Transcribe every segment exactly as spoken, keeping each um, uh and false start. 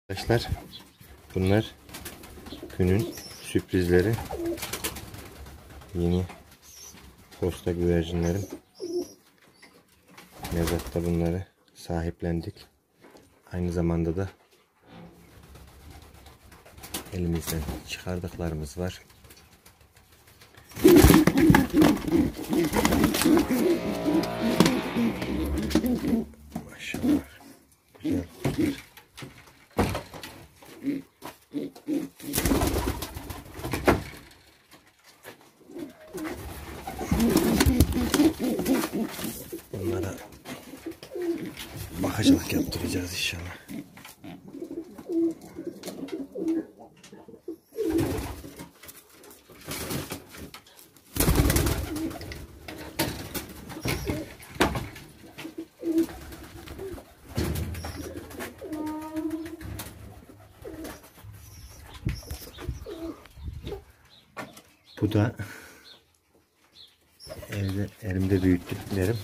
Arkadaşlar, bunlar günün sürprizleri. Yeni posta güvercinlerim. Nezatta bunları sahiplendik. Aynı zamanda da elimizden çıkardıklarımız var. Maşallah. Güzel. Onlara bakıcılık yaptıracağız inşallah. Bu da evde elimde büyüttüklerim.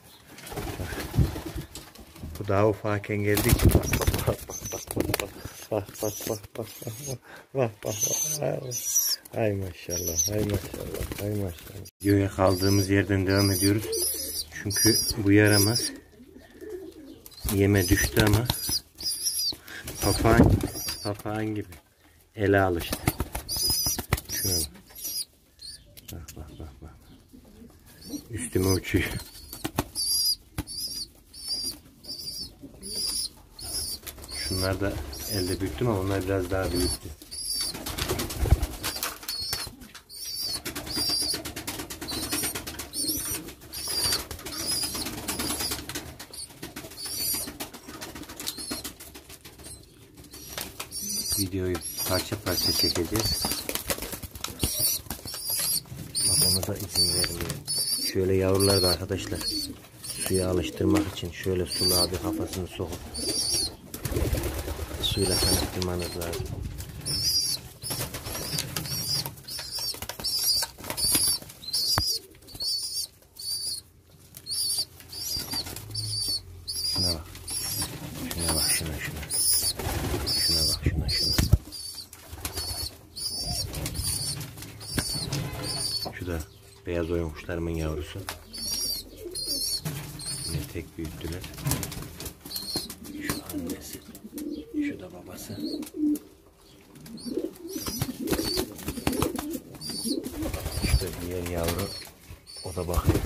Bu daha ufakken geldik. Bak bak bak bak bak bak bak bak. Ay maşallah, ay maşallah, ay maşallah. Videoya kaldığımız yerden devam ediyoruz. Çünkü bu yaramaz yeme düştü ama papağan papağan gibi ele alıştı. Şuna bak. Bak bak bak bak. Üstüme uçuyor. Şunlar da elde büyüttüm ama onlar biraz daha büyüktü. Videoyu parça parça çekeceğiz. Bak ona da izin vermiyor. Şöyle yavrular da arkadaşlar suya alıştırmak için şöyle suluğa bir kafasını sokup suyla tanıştırmanız lazım. Şuna bak. Şuna bak şuna şuna. Şuna bak şuna şuna. Şu da beyaz oyun kuşlarımın yavrusu. Yine tek büyüttüler. Şu annesi. Şu da babası. İşte diğer yavru. O da bakıyor.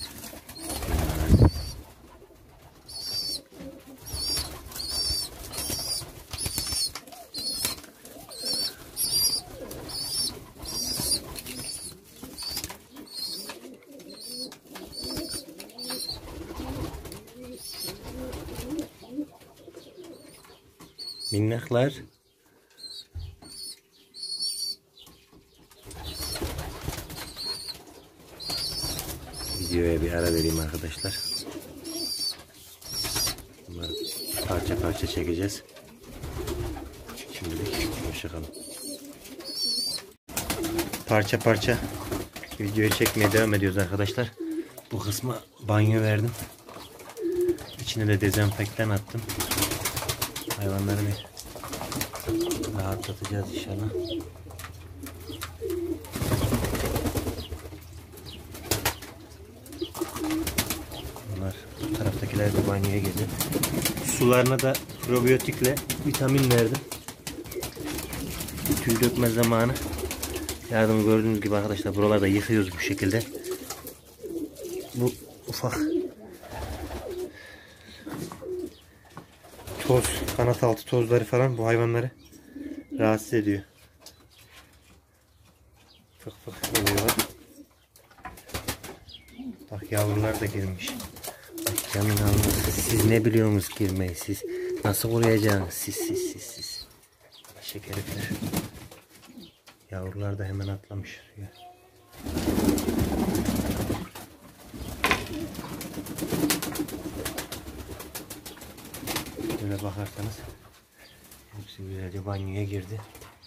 Minnaklar. Videoya bir ara vereyim arkadaşlar. Bunları parça parça çekeceğiz. Şimdilik hoşçakalın. Parça parça videoyu çekmeye devam ediyoruz arkadaşlar. Bu kısma banyo verdim. İçine de dezenfektan attım. Hayvanları bir rahatlatacağız inşallah. Bunlar bu taraftakiler de banyoya geliyor. Sularına da probiyotikle vitamin verdim. Tüy dökme zamanı. Yardım gördüğünüz gibi arkadaşlar buralarda yıkıyoruz bu şekilde. Bu ufak toz, kanat altı tozları falan bu hayvanları rahatsız ediyor. Fık fık oluyorlar. Bak yavrular da girmiş. Bak canın alması. Siz ne biliyorsunuz girmeyi? Siz nasıl koruyacaksınız? Siz siz siz siz. Şeker herifler. Yavrular da hemen atlamış. Ya. Böyle bakarsanız hepsi güzelce banyoya girdi.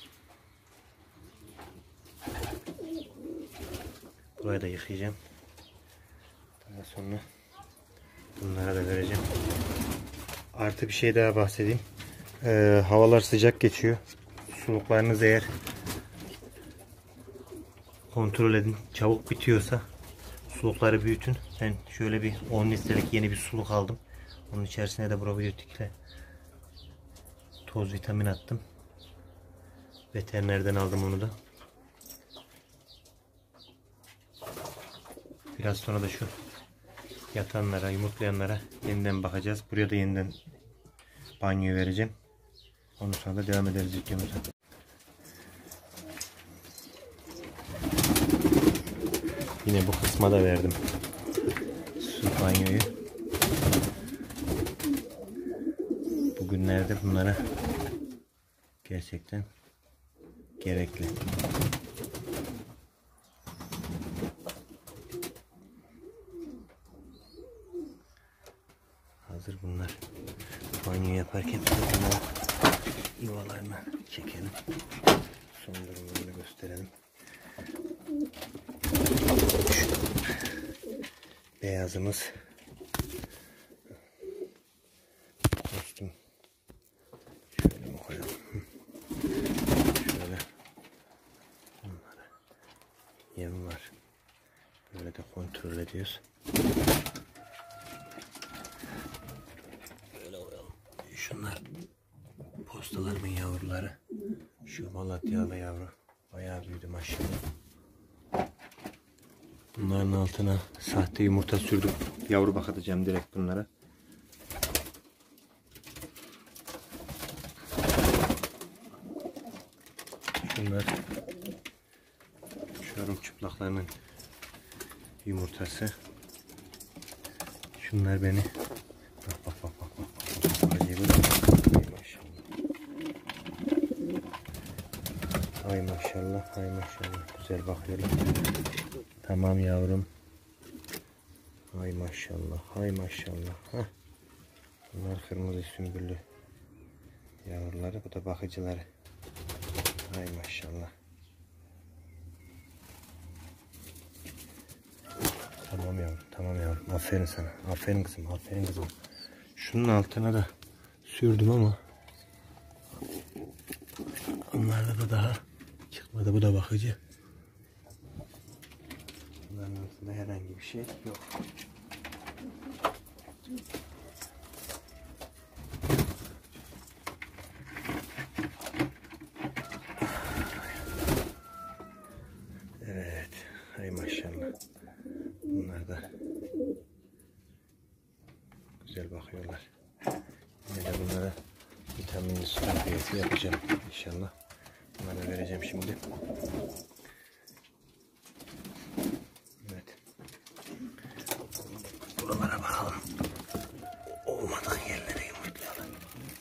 Burayı da yıkayacağım. Daha sonra bunlara da vereceğim. Artı bir şey daha bahsedeyim. Ee, havalar sıcak geçiyor. Suluklarınız eğer kontrol edin. Çabuk bitiyorsa sulukları büyütün. Ben şöyle bir on litrelik yeni bir suluk aldım. Onun içerisine de probiyotikle toz vitamin attım. Veterinerden aldım onu da. Biraz sonra da şu yatanlara, yumurtlayanlara yeniden bakacağız. Buraya da yeniden banyo vereceğim. Ondan sonra da devam ederiz videomuza. Yine bu kısma da verdim su banyoyu. Bugünlerde bunlara gerçekten gerekli. Hazır bunlar banyo yaparken bunlar yuvalarını çekelim. Son durumlarını gösterelim. Beyazımız kostüm. Şöyle mi koyalım? Şöyle bunlara yem var. Böyle de kontrol ediyoruz. Böyle koyalım. Şunlar postalarımın yavruları. Şu Malatyalı yavru bayağı büyüdü maşallah. Bunların altına sahte yumurta sürdüm. Yavru bakatacağım direkt bunlara. Şunlar çorum çıplaklarının yumurtası. Şunlar beni bak bak bak bak bak. Ay maşallah, ay maşallah. Güzel bakıyorum. Tamam yavrum. Ay maşallah, ay maşallah. Heh. Bunlar kırmızı sümbüllü yavruları. Bu da bakıcıları. Ay maşallah. Tamam yavrum, tamam yavrum. Aferin sana. Aferin kızım, aferin kızım. Şunun altına da sürdüm ama onlarda da daha çıkmadı. Bu da bakıcı. Bunların altında herhangi bir şey yok. Evet. Hay maşallah. Bunlar da güzel bakıyorlar. Yine de bunlara vitaminli su takviyesi yapacağım inşallah. Bunları vereceğim şimdi. Evet. Buralara bakalım. Olmadık yerlere yumurtlayalım.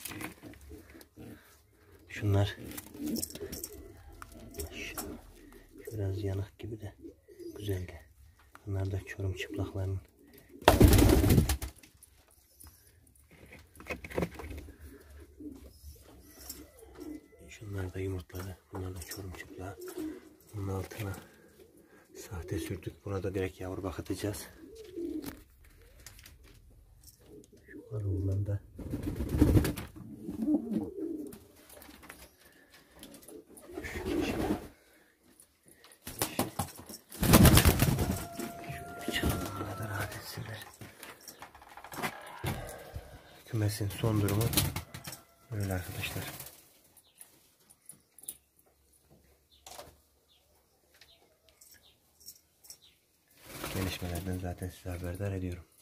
Şunlar biraz yanık gibi de güzel de. Bunlar da çorum çıplaklarının. Şunlar da yumurtladı. Bunlar da çorum çıplağı. Bunun altına sahte sürdük. Buna da direkt yavru bakatacağız. Şu var oğlan da. Kümesin son durumu böyle arkadaşlar. Gelişmelerden zaten size haberdar ediyorum.